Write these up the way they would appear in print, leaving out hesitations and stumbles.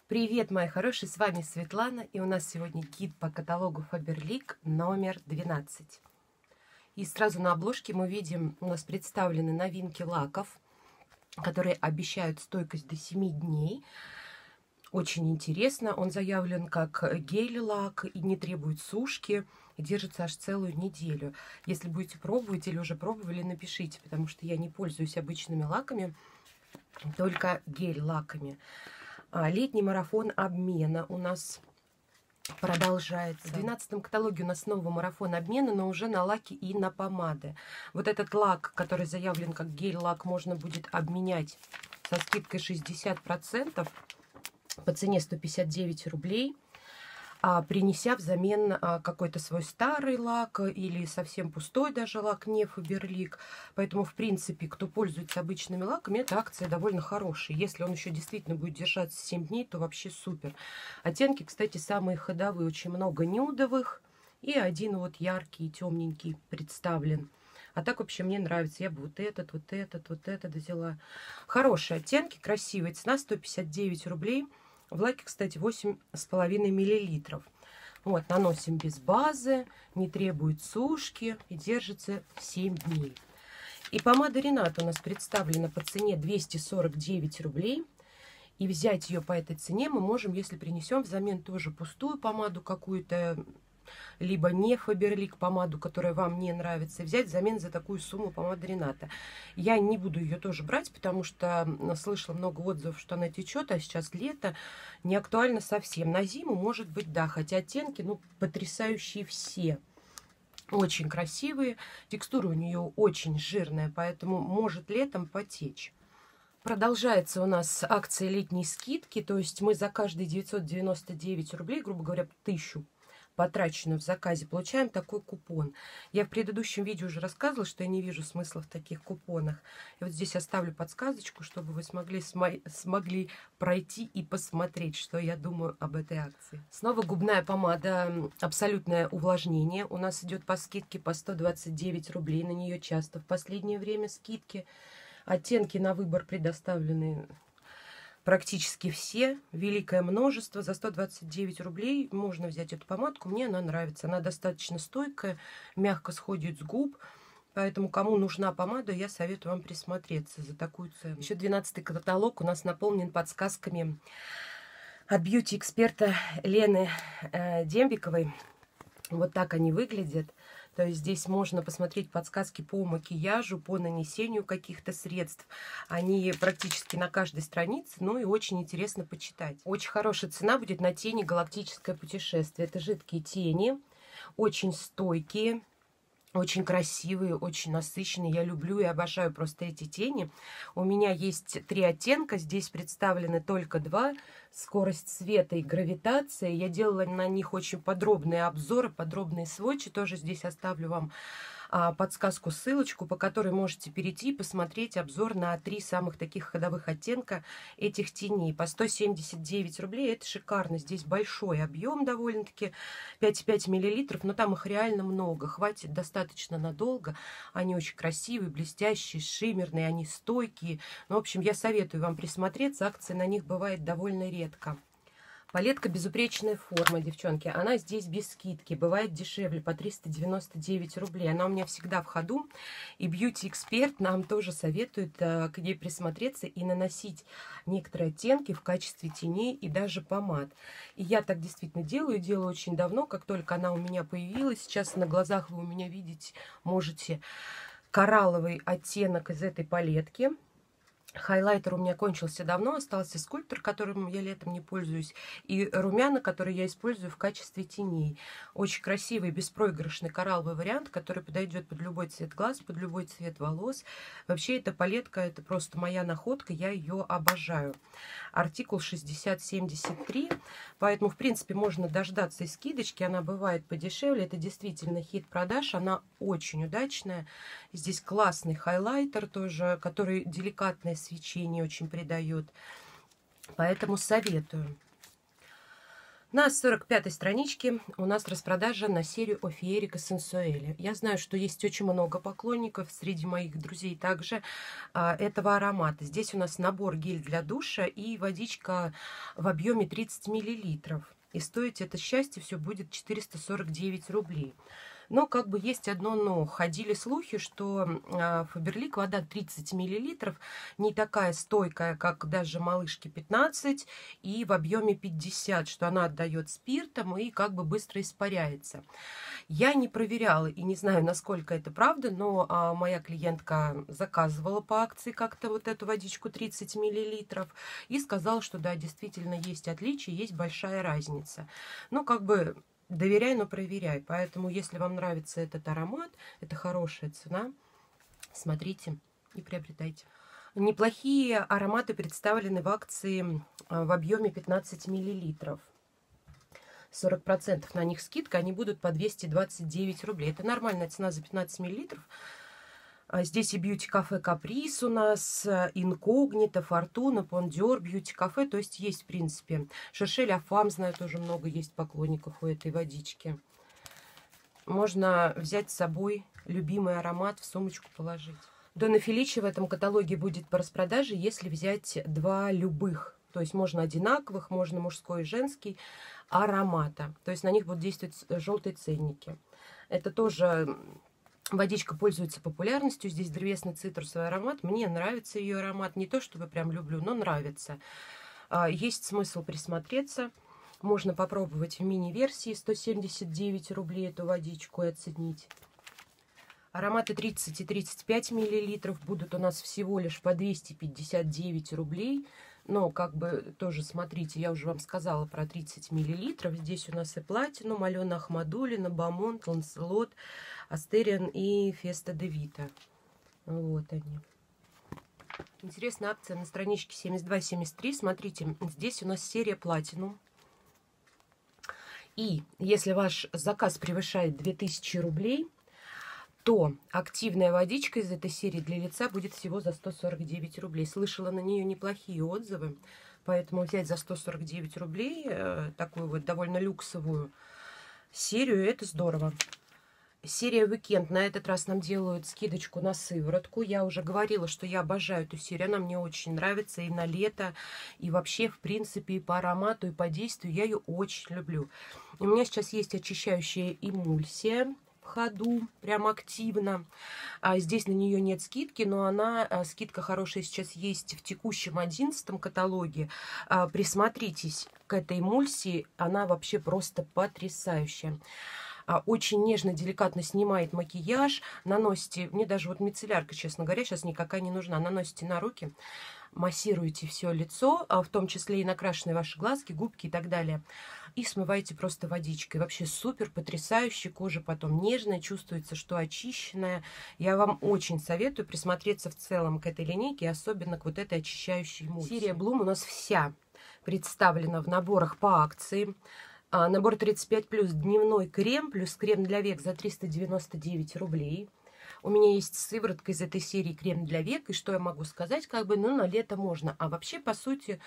Привет, мои хорошие, с вами Светлана, и у нас сегодня гид по каталогу Faberlic номер 12. И сразу на обложке мы видим, у нас представлены новинки лаков, которые обещают стойкость до 7 дней. Очень интересно, он заявлен как гель-лак и не требует сушки, и держится аж целую неделю. Если будете пробовать или уже пробовали, напишите, потому что я не пользуюсь обычными лаками, только гель-лаками. Летний марафон обмена у нас продолжается. В 12 каталоге у нас снова марафон обмена, но уже на лаки и на помады. Вот этот лак, который заявлен как гель-лак, можно будет обменять со скидкой 60% по цене 159 рублей, принеся взамен какой-то свой старый лак или совсем пустой даже лак, не Faberlic. Поэтому, в принципе, кто пользуется обычными лаками, эта акция довольно хорошая. Если он еще действительно будет держаться 7 дней, то вообще супер. Оттенки, кстати, самые ходовые. Очень много нюдовых и один вот яркий, темненький представлен. А так вообще мне нравится. Я бы вот этот взяла. Хорошие оттенки, красивые. Цена 159 рублей. В лаке, кстати, 8,5 мл. Вот, наносим без базы, не требует сушки и держится 7 дней. И помада Рената у нас представлена по цене 249 рублей. И взять ее по этой цене мы можем, если принесем взамен тоже пустую помаду какую-то, либо не Faberlic помаду, которая вам не нравится, и взять взамен за такую сумму помады Рената. Я не буду ее тоже брать, потому что слышала много отзывов, что она течет, а сейчас лето, не актуально совсем. На зиму, может быть, да, хотя оттенки, ну, потрясающие все. Очень красивые, текстура у нее очень жирная, поэтому может летом потечь. Продолжается у нас акция летней скидки, то есть мы за каждые 999 рублей, грубо говоря, 1000 потраченную в заказе, получаем такой купон. Я в предыдущем видео уже рассказывала, что я не вижу смысла в таких купонах. И вот здесь оставлю подсказочку, чтобы вы смогли пройти и посмотреть, что я думаю об этой акции. Снова губная помада «Абсолютное увлажнение». У нас идет по скидке по 129 рублей. На нее часто в последнее время скидки. Оттенки на выбор предоставлены практически все, великое множество. За 129 рублей можно взять эту помадку. Мне она нравится. Она достаточно стойкая, мягко сходит с губ. Поэтому, кому нужна помада, я советую вам присмотреться за такую цену. Еще 12-й каталог у нас наполнен подсказками от бьюти-эксперта Лены Дембиковой. Вот так они выглядят. То есть здесь можно посмотреть подсказки по макияжу, по нанесению каких-то средств. Они практически на каждой странице, ну и очень интересно почитать. Очень хорошая цена будет на тени «Галактическое путешествие». Это жидкие тени, очень стойкие, очень красивые, очень насыщенные. Я люблю и обожаю просто эти тени. У меня есть 3 оттенка. Здесь представлены только 2. Скорость света и гравитация. Я делала на них очень подробные обзоры, подробные сводчи. Тоже здесь оставлю вам подсказку, ссылочку, по которой можете перейти и посмотреть обзор на 3 самых таких ходовых оттенка этих теней. По 179 рублей. Это шикарно. Здесь большой объем довольно-таки. 5,5 мл. Но там их реально много. Хватит достаточно надолго. Они очень красивые, блестящие, шиммерные. Они стойкие. Ну, в общем, я советую вам присмотреться. Акция на них бывает довольно редко. Палетка «Безупречная форма», девчонки. Она здесь без скидки. Бывает дешевле, по 399 рублей. Она у меня всегда в ходу. И бьюти-эксперт нам тоже советует к ней присмотреться и наносить некоторые оттенки в качестве теней и даже помад. И я так действительно делаю. Делаю очень давно, как только она у меня появилась. Сейчас на глазах вы у меня видеть можете коралловый оттенок из этой палетки. Хайлайтер у меня кончился давно, остался скульптор, которым я летом не пользуюсь, и румяна, которые я использую в качестве теней. Очень красивый, беспроигрышный коралловый вариант, который подойдет под любой цвет глаз, под любой цвет волос. Вообще, эта палетка, это просто моя находка, я ее обожаю. Артикул 6073, поэтому, в принципе, можно дождаться и скидочки, она бывает подешевле, это действительно хит продаж, она очень удачная. Здесь классный хайлайтер тоже, который деликатное свечение очень придает. Поэтому советую. На 45-й страничке у нас распродажа на серию Офиерика Сенсуэле. Я знаю, что есть очень много поклонников среди моих друзей также этого аромата. Здесь у нас набор гель для душа и водичка в объеме 30 мл. И стоить это счастье все будет 449 рублей. Но как бы есть одно но. Ходили слухи, что Фаберлик вода 30 мл не такая стойкая, как даже малышки 15 и в объеме 50, что она отдает спиртом и как бы быстро испаряется. Я не проверяла и не знаю, насколько это правда, но моя клиентка заказывала по акции как-то вот эту водичку 30 мл и сказала, что да, действительно есть отличия, есть большая разница. Ну, как бы доверяй, но проверяй. Поэтому, если вам нравится этот аромат, это хорошая цена, смотрите и приобретайте. Неплохие ароматы представлены в акции в объеме 15 мл. 40% на них скидка, они будут по 229 рублей. Это нормальная цена за 15 мл. Здесь и бьюти-кафе Каприз у нас, Инкогнито, Фортуна, Пондер, бьюти-кафе. То есть есть, в принципе, Шершель Афам, знаю, тоже много есть поклонников у этой водички. Можно взять с собой любимый аромат, в сумочку положить. Дона Феличи в этом каталоге будет по распродаже, если взять два любых. То есть можно одинаковых, можно мужской и женский аромата. То есть на них будут действовать желтые ценники. Это тоже... Водичка пользуется популярностью. Здесь древесный цитрусовый аромат. Мне нравится ее аромат. Не то, чтобы прям люблю, но нравится. Есть смысл присмотреться. Можно попробовать в мини-версии 179 рублей эту водичку и оценить. Ароматы 30 и 35 мл будут у нас всего лишь по 259 рублей. Но, как бы, тоже смотрите, я уже вам сказала про 30 мл. Здесь у нас и Платинум, Алена Ахмадулина, Бамонт, Ланселот, Астериан и Феста де Вита. Вот они. Интересная акция на страничке 72-73. Смотрите, здесь у нас серия Платинум. И если ваш заказ превышает 2000 рублей, то активная водичка из этой серии для лица будет всего за 149 рублей. Слышала на нее неплохие отзывы, поэтому взять за 149 рублей такую вот довольно люксовую серию, это здорово. Серия Weekend. На этот раз нам делают скидочку на сыворотку. Я уже говорила, что я обожаю эту серию. Она мне очень нравится и на лето, и вообще, в принципе, и по аромату, и по действию. Я ее очень люблю. У меня сейчас есть очищающая эмульсия в ходу, прям активно. Здесь на нее нет скидки, но она, скидка хорошая сейчас есть в текущем 11 каталоге. Присмотритесь к этой эмульсии, она вообще просто потрясающая. Очень нежно, деликатно снимает макияж. Наносите, мне даже вот мицеллярка, честно говоря, сейчас никакая не нужна. Наносите на руки, массируете все лицо, в том числе и накрашенные ваши глазки, губки и так далее. И смываете просто водичкой. Вообще супер, потрясающе. Кожа потом нежная, чувствуется, что очищенная. Я вам очень советую присмотреться в целом к этой линейке, особенно к вот этой очищающей эмульсии. Серия Bloom у нас вся представлена в наборах по акции. Набор 35 плюс дневной крем, плюс крем для век за 399 рублей. У меня есть сыворотка из этой серии крем для век. И что я могу сказать? Как бы, ну, на лето можно. А вообще, по сути,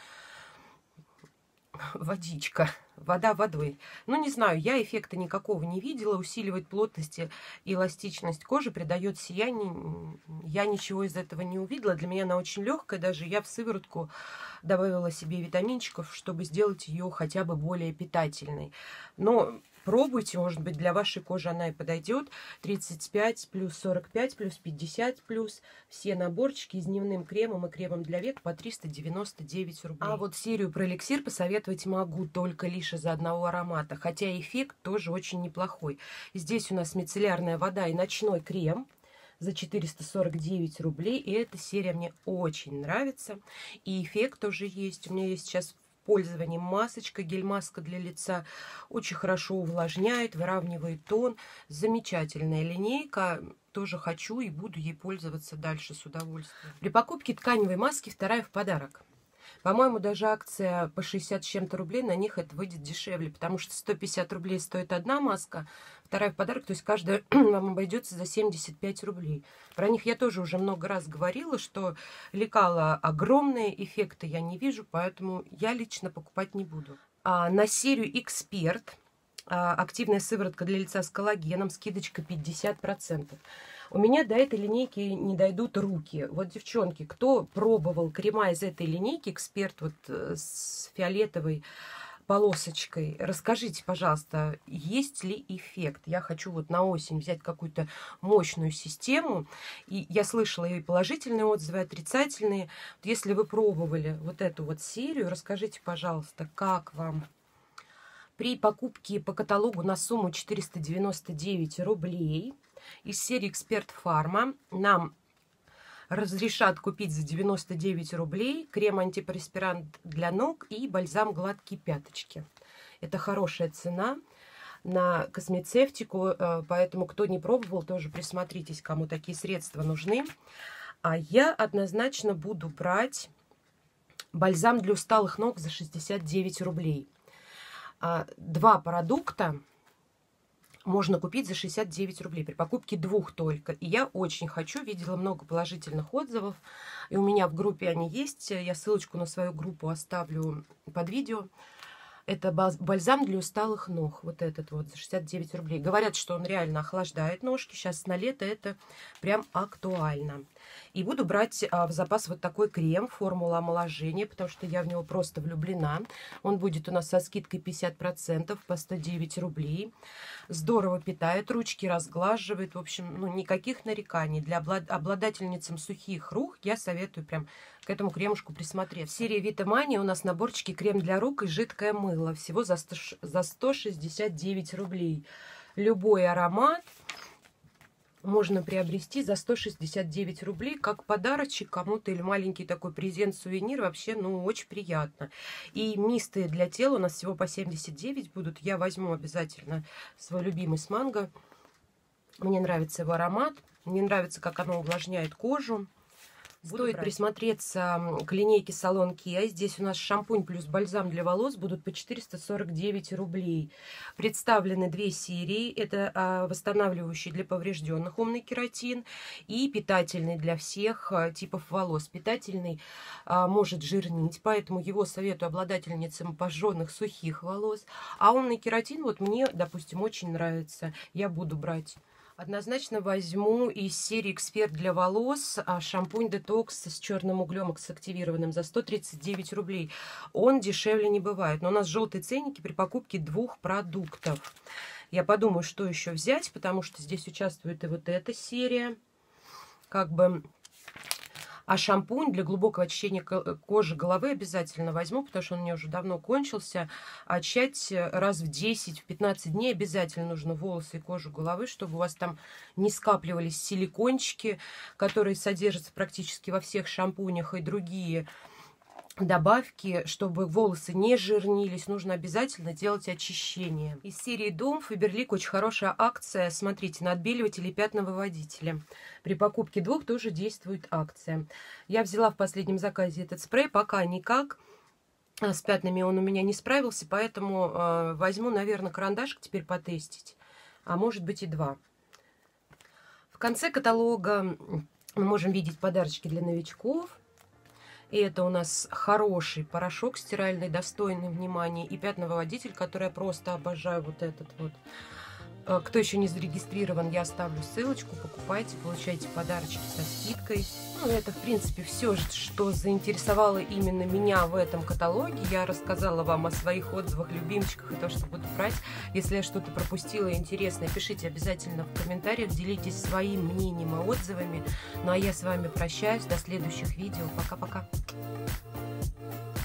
водичка. Вода водой. Ну, не знаю, я эффекта никакого не видела. Усиливает плотность и эластичность кожи, придает сияние. Я ничего из этого не увидела. Для меня она очень легкая. Даже я в сыворотку добавила себе витаминчиков, чтобы сделать ее хотя бы более питательной. Но пробуйте, может быть, для вашей кожи она и подойдет. 35 плюс 45 плюс 50 плюс. Все наборчики с дневным кремом и кремом для век по 399 рублей. А вот серию про эликсир посоветовать могу только лишь из-за одного аромата. Хотя эффект тоже очень неплохой. Здесь у нас мицеллярная вода и ночной крем за 449 рублей. И эта серия мне очень нравится. И эффект тоже есть. У меня есть сейчас в пользовании масочка, гель-маска для лица. Очень хорошо увлажняет, выравнивает тон. Замечательная линейка. Тоже хочу и буду ей пользоваться дальше с удовольствием. При покупке тканевой маски вторая в подарок. По-моему, даже акция по 60 с чем-то рублей, на них это выйдет дешевле, потому что 150 рублей стоит одна маска, вторая в подарок, то есть каждая вам обойдется за 75 рублей. Про них я тоже уже много раз говорила, что лекала огромные, эффекты я не вижу, поэтому я лично покупать не буду. На серию «Эксперт» активная сыворотка для лица с коллагеном, скидочка 50%. У меня до этой линейки не дойдут руки. Вот, девчонки, кто пробовал крема из этой линейки «Эксперт» вот с фиолетовой полосочкой, расскажите, пожалуйста, есть ли эффект? Я хочу вот на осень взять какую-то мощную систему. И я слышала и положительные отзывы, и отрицательные. Если вы пробовали вот эту вот серию, расскажите, пожалуйста, как вам? При покупке по каталогу на сумму 499 рублей из серии «Эксперт Фарма» нам разрешат купить за 99 рублей крем-антиперспирант для ног и бальзам гладкие пяточки. Это хорошая цена на космецевтику, поэтому кто не пробовал, тоже присмотритесь, кому такие средства нужны. А я однозначно буду брать бальзам для усталых ног за 69 рублей. Два продукта можно купить за 69 рублей при покупке двух только. И я очень хочу, видела много положительных отзывов. И у меня в группе они есть. Я ссылочку на свою группу оставлю под видео. Это бальзам для усталых ног. Вот этот вот за 69 рублей. Говорят, что он реально охлаждает ножки. Сейчас на лето это прям актуально. И буду брать в запас вот такой крем, формула омоложения, потому что я в него просто влюблена. Он будет у нас со скидкой 50% по 109 рублей. Здорово питает, ручки разглаживает. В общем, ну, никаких нареканий. Для обладательницам сухих рук я советую прям к этому кремушку присмотреть. В серии Витамания у нас наборчики крем для рук и жидкое мыло. Всего за 169 рублей. Любой аромат можно приобрести за 169 рублей как подарочек кому-то или маленький такой презент-сувенир. Вообще, ну, очень приятно. И мисты для тела у нас всего по 79 будут. Я возьму обязательно свой любимый с манго. Мне нравится его аромат. Мне нравится, как оно увлажняет кожу. Стоит присмотреться к линейке Салон Kia. Здесь у нас шампунь плюс бальзам для волос будут по 449 рублей. Представлены две серии. Это восстанавливающий для поврежденных умный кератин и питательный для всех типов волос. Питательный может жирнить, поэтому его советую обладательницам пожженных сухих волос. А умный кератин вот мне, допустим, очень нравится. Я буду брать. Однозначно возьму из серии «Эксперт для волос» шампунь детокс с черным углем активированным за 139 рублей. Он дешевле не бывает. Но у нас желтые ценники при покупке двух продуктов. Я подумаю, что еще взять, потому что здесь участвует и вот эта серия. Как бы... А шампунь для глубокого очищения кожи головы обязательно возьму, потому что он у меня уже давно кончился. Очищать раз в 10-15 дней обязательно нужно волосы и кожу головы, чтобы у вас там не скапливались силикончики, которые содержатся практически во всех шампунях, и другие добавки, чтобы волосы не жирнились. Нужно обязательно делать очищение. Из серии Дом Фаберлик очень хорошая акция. Смотрите, на отбеливатели и пятновыводители. При покупке двух тоже действует акция. Я взяла в последнем заказе этот спрей. Пока никак с пятнами он у меня не справился, поэтому возьму, наверное, карандашик теперь потестить. А может быть и два. В конце каталога мы можем видеть подарочки для новичков. И это у нас хороший порошок стиральный, достойный внимания. И пятновыводитель, который я просто обожаю, вот этот вот. Кто еще не зарегистрирован, я оставлю ссылочку. Покупайте, получайте подарочки со скидкой. Ну, это, в принципе, все, что заинтересовало именно меня в этом каталоге. Я рассказала вам о своих отзывах, любимчиках и то, что буду брать. Если я что-то пропустила интересное, пишите обязательно в комментариях, делитесь своим мнением и отзывами. Ну, а я с вами прощаюсь. До следующих видео. Пока-пока.